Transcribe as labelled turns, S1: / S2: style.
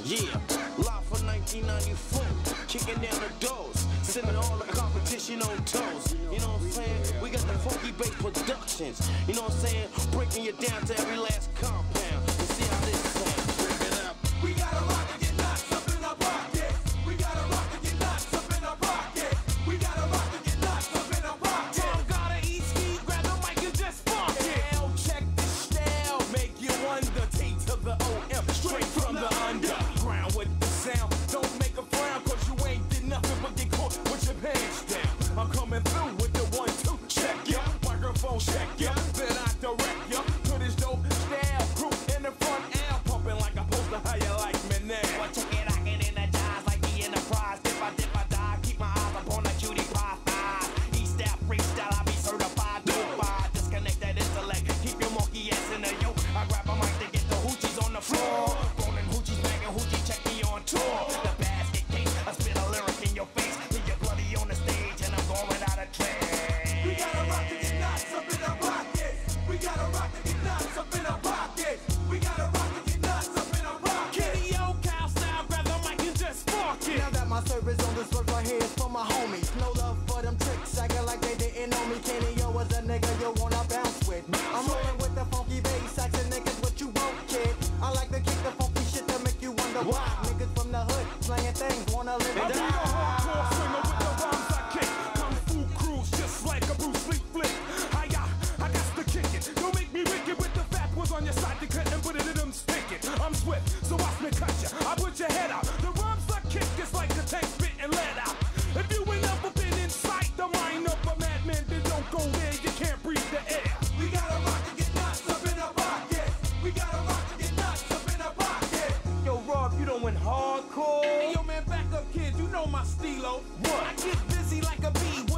S1: Yeah, live for 1994, kicking down the doors, sending all the competition on toes. You know what I'm saying? We got the funky bass productions. You know what I'm saying? Breaking you down to every last compound. You see how this sounds? Break it up.
S2: We gotta rock and get knots up in our pocket. We gotta rock and get knots up in our pocket. We gotta rock and get knots up in our pocket.
S3: Tom gotta eat ski, grab the mic and just funk it.
S2: Hell, check the style, make you wonder. T to the OM, straight from the underground with the sound. Don't make a frown, cause you ain't did nothing but get caught with your pants down. I'm coming through with the 1-2 check, ya. Microphone check, ya. Then I direct ya to this dope style. Group in the front L, pumping like I'm supposed to. How you like me now?
S3: Well, check it, I can energize like the Enterprise. Dip, I die, keep my eyes upon the cutie pie thigh. East out freestyle, I be certified. Dubai, disconnect that intellect. Keep your monkey ass in the yoke. I grab a mic to get the hoochies on the floor. Rolling hoochies, banging hoochie, check me on tour. The basket case, I spit a lyric in your face. Leave you bloody on the stage, and I'm going out of train.
S2: We gotta rock and get knots up in our pocket. We gotta rock and get knots up in our pocket. We gotta rock and get knots up in our pocket.
S3: Kitty O cow style, grab the mic and just spark it.
S4: Now that my service on this work right here is for my homies. No love for them tricks, acting like they didn't know me. Kenny, yo, was a nigga you wanna bounce with. I'm rolling with the funky bass, saxon niggas, what you want, kid? I like to kick the funky shit to make you wonder why. Niggas from the hood, slanging things, wanna live
S2: I
S4: and
S2: be a
S4: die.
S2: hardcore singer with the rhymes I kick. Kung Fu cruise just like a Bruce Lee flick. I got to kick it. Don't make me wicked with the fat was on your side. You couldn't put it in them sticking. I'm swift, so watch me cut ya. I put your head out. The rhymes I kick is like a tank spitting lead out. If you ain't never been inside the mind of a madman, then don't go there. You can't breathe the air. We gotta rock and get knots up in our pocket. We gotta rock and get knots up in our pocket.
S3: Yo, Rob, you done went hardcore.
S2: Hey, yo, man, back up, kids. You know my stilo.
S3: What?
S2: I get busy like a bee.